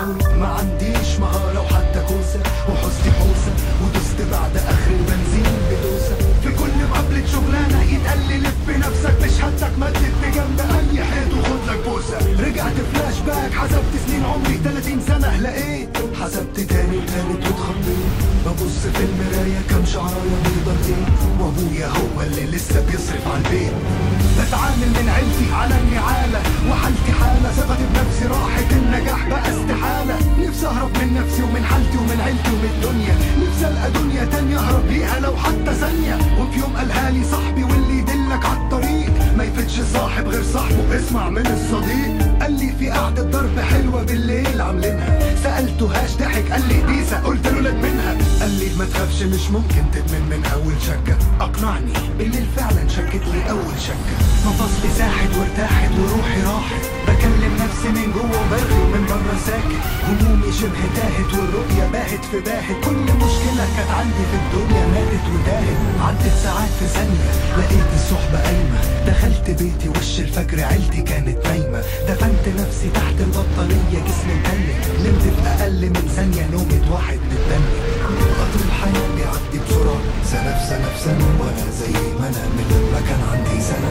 بيقولوا ما عنديش مهارة وحتى كوسة، وحوستي حوسة ودست بعد اخر البنزين بدوسة. في كل مقابلة شغلانة يتقال لي لف بنفسك بشهادتك مدت بجنب اي حيط وخد لك بوسة. رجعت فلاش باك حسبت سنين عمري 30 سنة لقيت، حسبت تاني وتالت واتخضيت. ببص في المراية كام شعراية بيضتين، وابويا هو اللي لسه بيصرف على البيت. بتعامل من عيلتي على النعالة وحالتي حالة، ثقتي بنفسي راحت النجاح بقى استحالة. نفسي اهرب من نفسي ومن حالتي ومن عيلتي ومن الدنيا، نفسي القى دنيا تانية اهرب ليها لو حتى ثانية. وفي يوم قالها لي صاحبي واللي يدلك عالطريق ما يفتش صاحب غير صاحبه، اسمع من الصديق. قال لي في قعدة ضرب حلوة بالليل عاملينها، سألته هاش ضحك قال لي بيسا، قلت له لك منها. قال لي ما تخافش مش ممكن تدمن من اول شكة. اقنعني بالليل فعلا شكت لي اول شكة. مفاصلي ساحت وارتاحت وروحي راحت، بكلم نفسي من جوه وبرغي ومن بره ساكت. همومي شبه تاهت والرؤية باهت في باهت، كل مشكلة كانت عندي في الدنيا ماتت وتاهت. عدت ساعات في ثانية لقيت الصحبة قايمة، دخلت بيتي وش الفجر عيلتي كانت نايمة. دفنت نفسي تحت البطانية جسمي متلج، نمت في اقل من ثانية نومة واحد متدني. قطر الحياة بيعدي بسرعة، سنة في سنة في سنة، وانا زي ما انا من لما كان عندي سنة.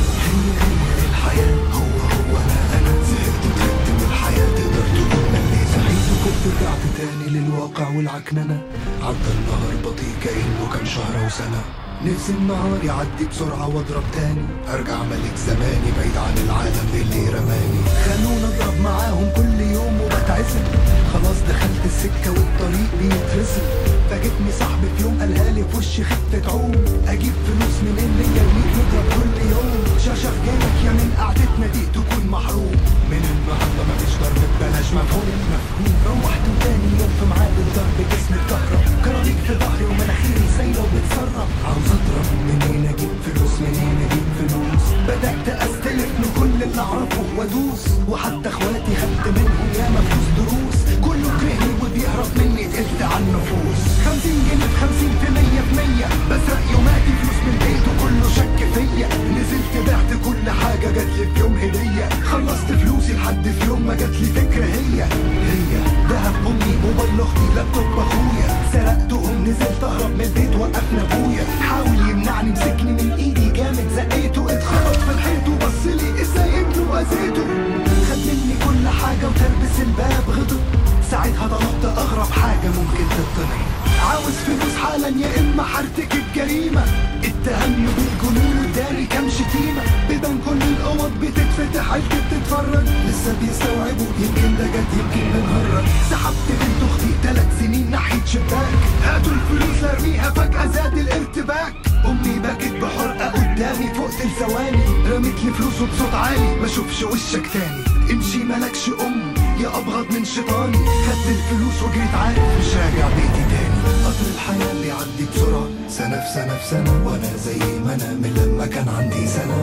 هي الحياة هو انا زهقت وتعبت من الحياة، تقدر تقول مليت. صحيت وكنت رجعت تاني للواقع والعكننة، عدى النهار بطيء كأنه كان شهر وسنة. نفسي النهار يعدي بسرعة واضرب تاني، ارجع ملك زماني بعيد عن العالم اللي رماني. خلونا اضرب معاهم كل يوم وبتعزم، خلاص دخلت السكة والطريق بيترسم. فاجتني صاحبي في يوم قالها لي في وشي خفة عوم، اجيب فلوس منين ليا وليك نضرب كل يوم. شاشة في جيبك يا من قعدتنا دي تكون محروم، من النهارده مفيش ضرب ببلاش مفهوم. روحت تاني يوم في ميعاد الضرب جسمي اتكهرب، كرابيك في ظهري ومناخيري سايلة وبتسرب. عاوز اضرب منين اجيب فلوس منين اجيب فلوس، بدأت استلف من كل اللي اعرفه وادوس. وحتى اخواتي خدت منهم ياما فلوس دروس، كله كرهني وبيهرب مني تقلت عن النفوس. 50 جنيه في 50 في 100 في 100، بسرق يوماتي فلوس من البيت وكله شك فيا. نزلت بعت كل حاجة جاتلي في يوم هدية، خلصت فلوسي لحد في يوم ما جاتلي فكرة هي دهب امي موبايل اختي لابتوب اخويا. سرقتهم نزلت اهرب من البيت وقفنا ابويا، حاول يمنعني مسكني من ايدي جامد زقيته، اتخبط في الحيط وبصلي ازاي ابنه واذيته. خد مني كل حاجة وتربس الباب غضب، ساعتها طلبت اغرب حاجة ممكن تطلع. عاوز فلوس حالا يا اما حرتك الجريمة. اتهمني بالجنون واداني كام شتيمة، بيبان كل الاوض بتتفتح عيلتي بتتفرج. لسه بيستوعبوا يمكن ده جد يمكن بنهرج. سحبت بنت اختي 3 سنين ناحية شباك، هاتوا الفلوس لارميها فجأة زاد الارتباك. امي بكت بحرقة قدامي فوق ثواني، رميت لي فلوس وبصوت عالي ما اشوفش وشك تاني. امشي مالكش يا ابغض من شيطاني. خدت الفلوس وجريت عارف مش راجع بيتي تاني. قطر الحياة بيعدي بسرعة، سنة في سنة في سنة، وانا زي ما انا من لما كان عندي سنة.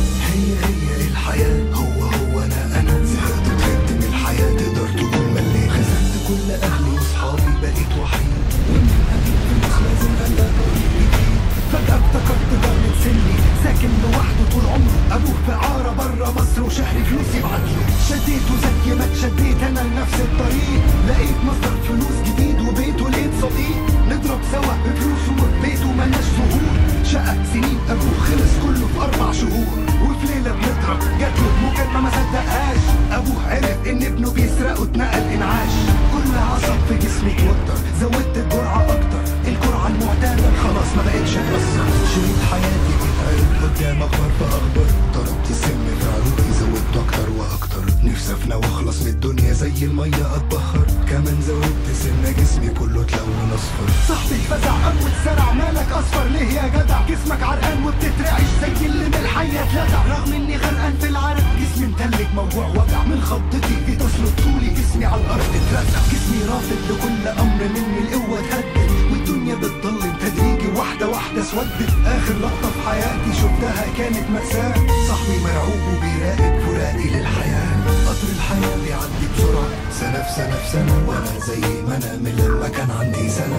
هي الحياة هو انا زهقت وتعبت من الحياة، تقدر تقول مليت. خسرت كل اهلي واصحابي بقيت وحيد، ومن اجيب فلوس لازم الاقي جديد. فجأة افتكرت جارة سني ساكن لوحده طول عمره، ابوه في عارة برا مصر وشهري فلوس يبعتله. شديته زي ما اتشديت انا لنفس الطريق، لقيت مصدر فلوس جديد وبيته لقيت صديق. نضرب سوا بفلوسه وفي بيته ملناش ظهور، شقة سنين ابوه خلص كله في 4 شهور. وفي ليلة بنضرب جاتله مكالمة ما صدقهاش، ابوه عرف ان ابنه بيسرق واتنقل انعاش. كل عصب في جسمي اتوتر، زودت الجرعة اكتر، الجرعة المعتادة خلاص ما بقتش تأثر. شريط حياتي بيتعرض قدام اخبار فاخبر، ضربت السم في عروقي زودته اكتر واكتر. نفسي افنى واخلص من الدنيا زي المية اتبخر، كمان زودت سنة جسمي كله اتلون اصفر. صاحبي اتفزع قام واتسرع، مالك اصفر ليه يا جدع؟ جسمك عرقان وبتترعش زي اللي من الحية اتلدع. رغم اني غرقان في العرق جسمي متلج موجوع وجع، من خضتي في تصل طولي جسمي على الارض اترزع. جسمي رافض لكل امر مني القوة تهدد، والدنيا بتضلم تدريجي واحدة واحدة اسودت. اخر لقطة في حياتي شفتها كانت مأساة، صاحبي مرعوب وبيراقب فراقي للحياة. قطر الحياة بيعدي بسرعة، سنة في سنة في سنة، وانا زي ما انا من لما كان عندي سنة.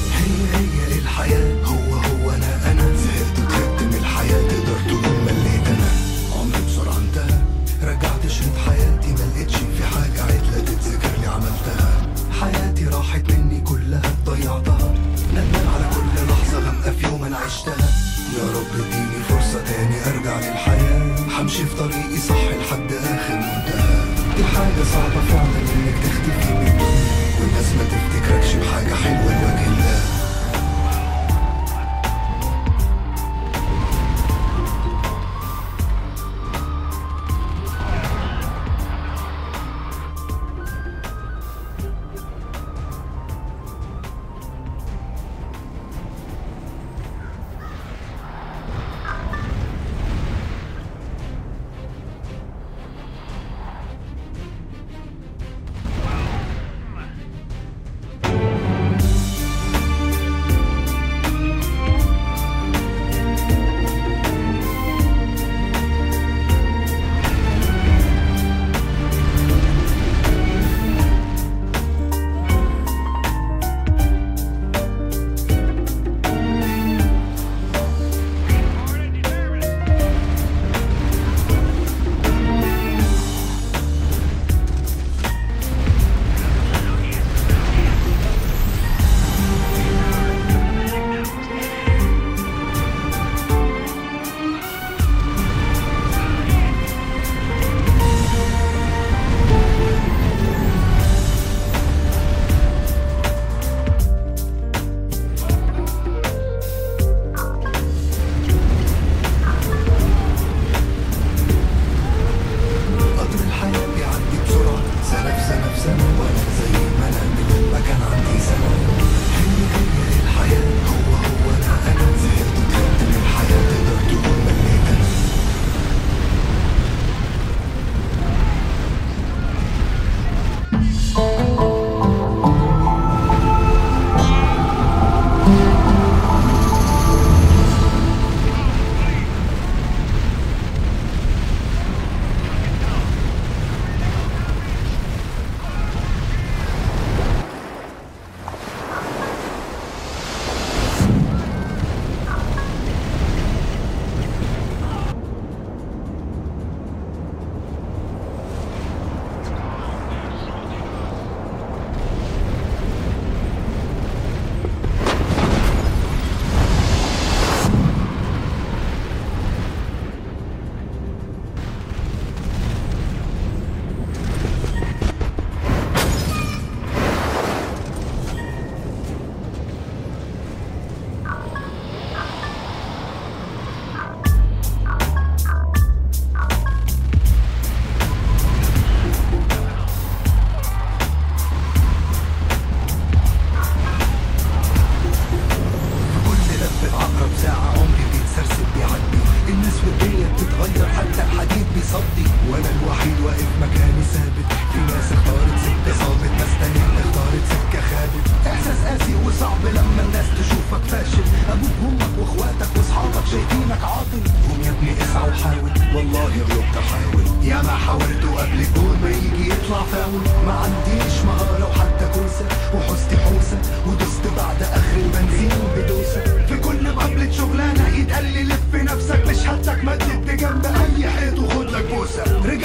هي الحياة هو انا زهقت وتعبت من الحياة، تقدر تقول مليت انا. عمري بسرعة انتهى، رجعت شريط حياتي ما لقيتش في حاجة عدلة تتذكر لي عملتها.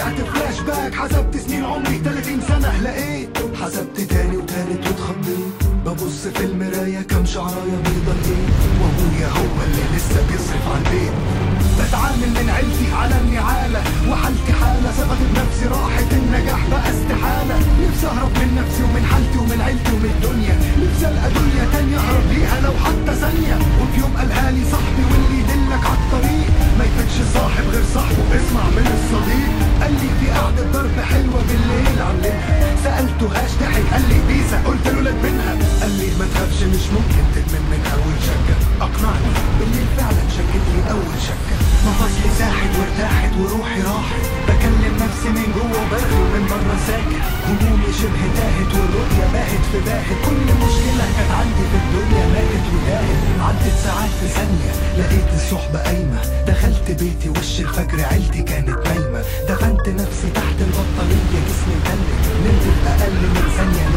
رجعت فلاش باك، حسبت سنين عمري 30 سنة لقيت، حسبت تاني وتالت واتخضيت، ببص في المراية كم شعراية بيضة لقيت، وابويا هو اللي لسه بيصرف على البيت. بتعامل من عيلتي على النعالة، وحالتي حالة، ثقتي بنفسي راحت، النجاح بقى استحالة. نفسي اهرب من نفسي ومن حالتي ومن عيلتي ومن الدنيا، نفسي القى دنيا تانية اهرب ليها لو حتى ثانية. وفي يوم قالها لي صاحبي واللي يدلك عالطريق ما يفيدش صاحب غير صاحبه، اسمع من الصديق. قال لي في قعدة ضرب حلوة بالليل عاملينها، سألته هاش ضحك قال لي بيسا، قلت له لا منها. قال لي ما تخافش مش ممكن تدمن من اول شكة، اقنعني بالليل فعلا شكت لي اول شكة. مفاصلي ساحت وارتاحت وروحي راحت، بكلم نفسي من جوه وبرغي ومن بره ساكت، همومي شبه تاهت والرؤية باهت في باهت، كل مشكلة كانت عندي في الدنيا ماتت وتاهت. عدت ساعات في ثانية لقيت الصحبة قايمة، دخلت بيتي وش الفجر عيلتي كانت نايمة، دفنت نفسي تحت البطانية جسمي متلج، نمت في أقل من ثانية